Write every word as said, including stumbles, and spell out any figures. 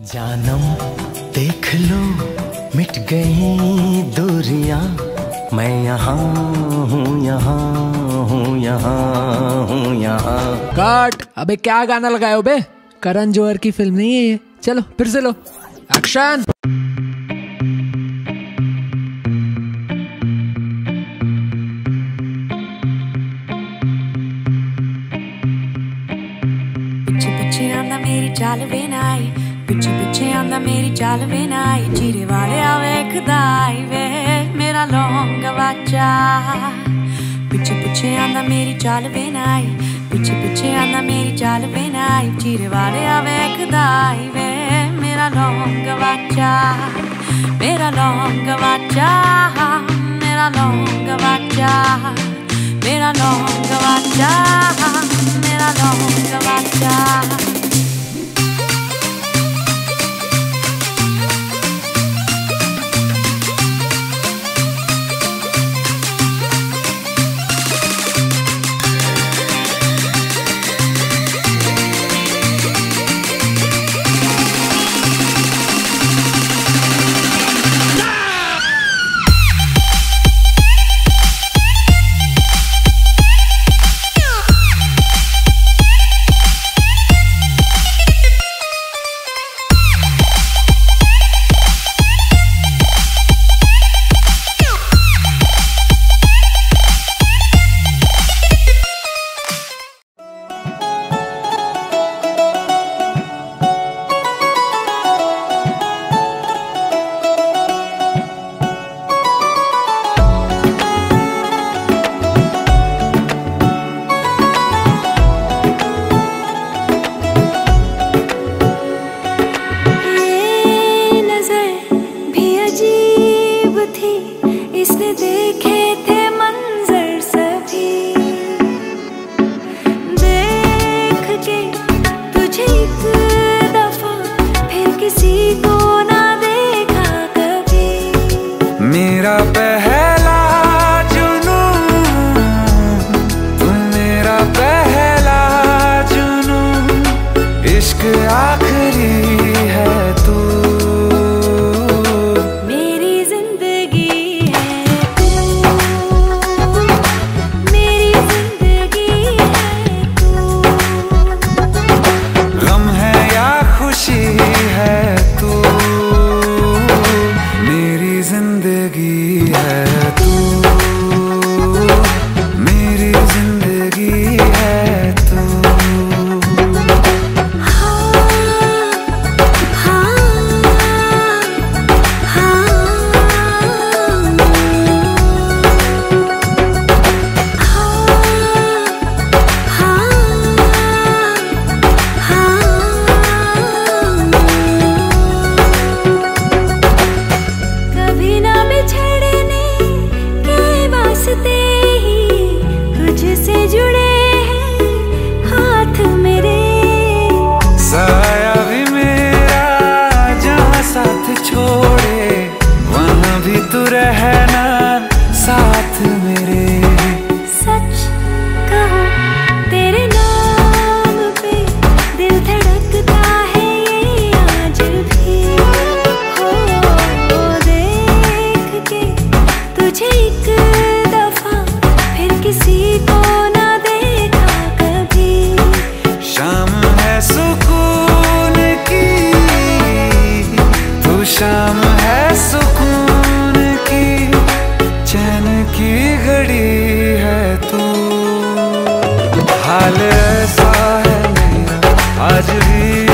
जानम देख लो मिट गई दूरियां, मैं यहाँ हूँ यहाँ हूँ यहाँ हूँ यहाँ। कट। अबे क्या गाना लगाए हो बे? करण जौहर की फिल्म नहीं है ये। चलो फिर से लो, एक्शन। पिछे पिछे आंदा मेरी चाल वे नाई, पिछे पिछे आंदा मेरी चाल वे नाई, चीरे वाले वेखदा आई वे मेरा लौंग वाचा। पिछे पिछे आंदा मेरी चाल वे नाई, पिछे पिछे आंदा मेरी चाल वे नाई, चीरे वाले वेखदा आई वे मेरा लौंग वाचा, मेरा लौंग वाचा, मेरा लौंग वाचा, मेरा लौंग वाचा, मेरा लौंग वाचा। इसने देखे थे मंजर सभी, देख के तुझे एक दफा फिर किसी को ना देखा कभी। मेरा पहला जुनून तुम, मेरा पहला जुनून, इश्क आखिरी है तू। तू रहना साथ मेरे, सच कहो तेरे नाम पे दिल धड़कता है ये आज भी। हो देख के तुझे एक दफा फिर किसी को ना देखा कभी। शाम है सुकून की, तू शाम है सुकून की घड़ी है तू। हाल ऐसा है मेरा आज भी